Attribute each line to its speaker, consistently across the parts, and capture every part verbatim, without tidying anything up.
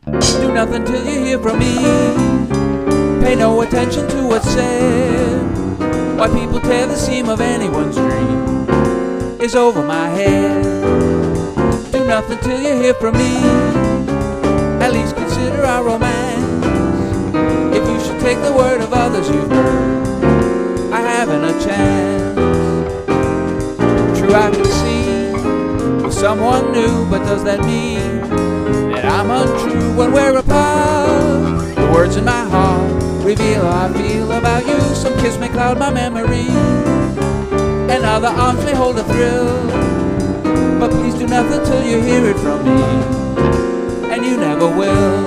Speaker 1: Do nothing till you hear from me. Pay no attention to what's said. Why people tear the seam of anyone's dream is over my head. Do nothing till you hear from me. At least consider our romance. If you should take the word of others you've heard, I haven't a chance. True, I can see with someone new, but does that mean that I'm untrue when we're apart? The words in my heart reveal how I feel about you. Some kiss may cloud my memory, and other arms may hold a thrill. But please do nothing till you hear it from me, and you never will.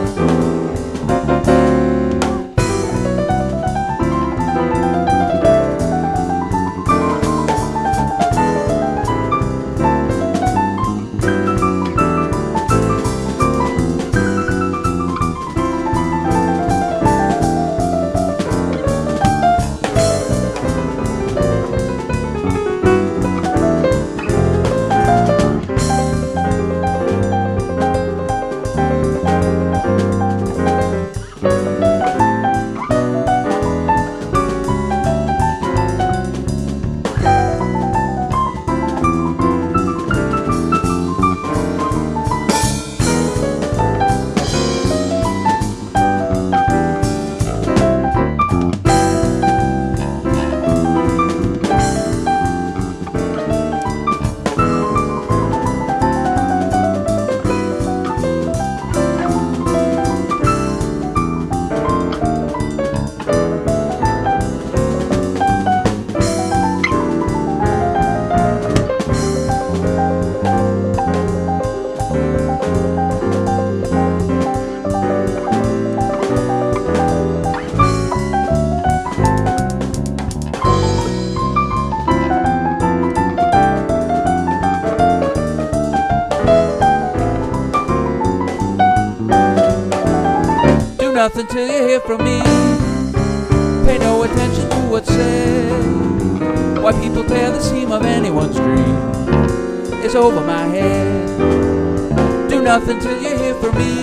Speaker 1: Nothing till you hear from me. Pay no attention to what's said. Why people tear the seam of anyone's dream is over my head. Do nothing till you hear from me.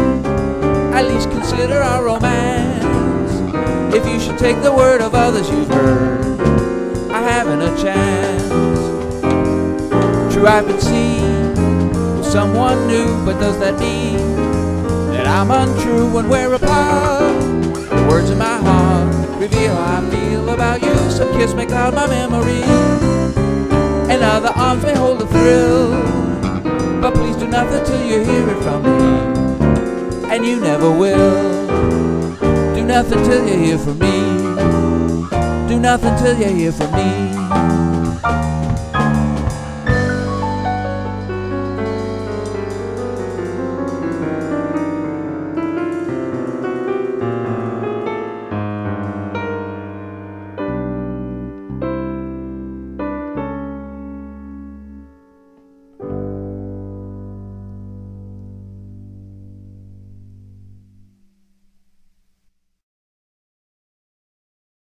Speaker 1: At least consider our romance. If you should take the word of others you've heard, I haven't a chance. True, I've been seen with someone new, but does that mean that I'm untrue when we're apart? The words in my heart reveal how I feel about you. Some kiss may cloud my memory, and other arms may hold a thrill. But please do nothing till you hear it from me, and you never will. Do nothing till you hear from me. Do nothing till you hear from me.